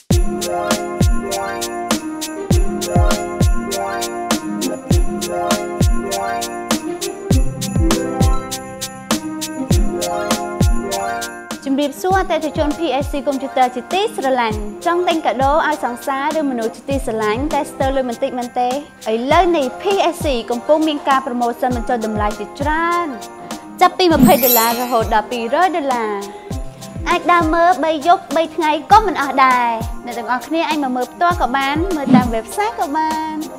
ជំរាបសួរអតិថិជន PSC កុំព្យូទ័រជាទីស្រឡាញ់ចង់ទិញកាដូឲ្យសង្សារឬមនុស្សជាទីស្រឡាញ់តែស្ទើរលុយបន្តិចមែនទេឥឡូវនេះ PSC កំពុងមានការប្រម៉ូសិនបញ្ចុះតម្លៃជាច្រើនចាប់ពី$20រហូតដល់$200អាចដើរមើល3យប់3ថ្ងៃក៏មិនអស់ដែរអ្នកទាំងអស់គ្នាអាចមកមើលផ្ទាល់ក៏បានមើលតាម website ក៏បាន